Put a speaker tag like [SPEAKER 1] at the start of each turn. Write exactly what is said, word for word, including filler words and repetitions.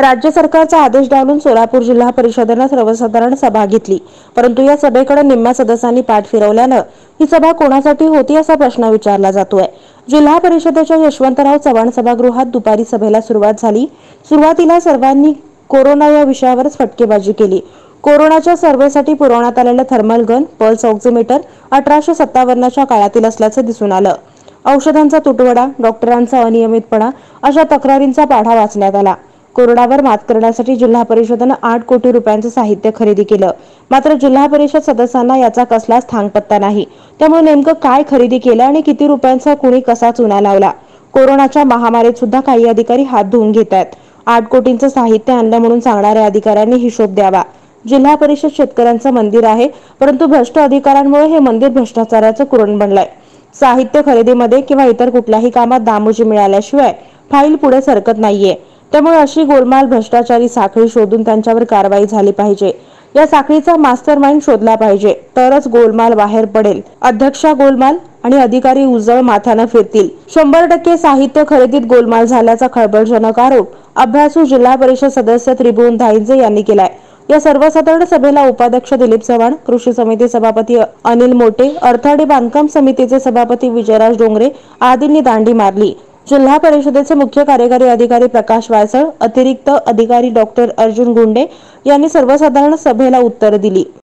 [SPEAKER 1] राज्य सरकारचा आदेश डावलून सोलापूर जिल्हा परिषदेने सर्वसाधारण सभा घेतली, परंतु या सभेकडे निम्म्या सदस्यांनी पाठ फिरवल्याने ही सभा कोणासाठी होती असा प्रश्न विचारला जातोय। जिल्हा परिषदेच्या यशवंतराव चव्हाण सभागृहात दुपारी सभेला सुरुवात झाली। सुरुवातीला सर्वांनी कोरोना या विषयावरच फटकेबाजी केली। कोरोनाच्या सर्व्हेसाठी पुरवण्यात आलेले थर्मल गन, पल्स ऑक्सिमीटर अठराशे सत्तावन्नच्या काळातील असल्याचे दिसून आलं। औषधांचा तुटवडा, डॉक्टरांचा अनियमितपणा अशा तक्रारींचा पाढा वाचण्यात आला। कोरोनावर मात करण्यासाठी जिल्हा परिषदेने आठ कोटी रुपयांचे साहित्य खरेदी केलं, मात्र जिल्हा परिषद सदस्यांना याचा कसलाच थांगपत्ता नाही। त्यामुळे नेमकं काय खरेदी केलं आणि किती रुपयांचा कुणी कसा चुना लावला? कोरोनाच्या महामारीत सुद्धा काही अधिकारी हात धुवून घेतात। आठ कोटींचं साहित्य आणलं म्हणून सांगणाऱ्या अधिकाऱ्यांनी हिशोब द्यावा। जिल्हा परिषद शेतकऱ्यांचं मंदिर आहे, परंतु भ्रष्ट अधिकाऱ्यांमुळे हे मंदिर भ्रष्टाचाराचं कुरण बनलंय। साहित्य खरेदीमध्ये किंवा इतर कुठल्याही कामात दामोजी मिळाल्याशिवाय फाईल पुढे सरकत नाहीये। त्यामुळे अशी गोलमाल भ्रष्टाचारी साखळी शोधून त्यांच्यावर कारवाई झाली पाहिजे। या साखळीचा मास्टरमाइंड शोधला पाहिजे, तरच गोलमाल बाहेर पडेल। अध्यक्षा गोलमाल आणि अधिकारी उजळ माथ्याने फिरतील। शंभर टक्के साहित्य खरेदीत गोलमाल झाल्याचा खळबळजनक आरोप अभ्यासू जिल्हा परिषद सदस्य त्रिभुवन धाईंजे यांनी केलाय। या सर्वसाधारण सभेला उपाध्यक्ष दिलीप चव्हाण, कृषी समिती सभापती अनिल मोटे, अर्थ आणि बांधकाम समितीचे सभापती विजयराज डोंगरे आदींनी दांडी मारली। जिल्हा परिषदेचे मुख्य कार्यकारी अधिकारी प्रकाश वायसळ, अतिरिक्त अधिकारी डॉक्टर अर्जुन गुंडे यांनी सर्वसाधारण सभेला उत्तर दिली।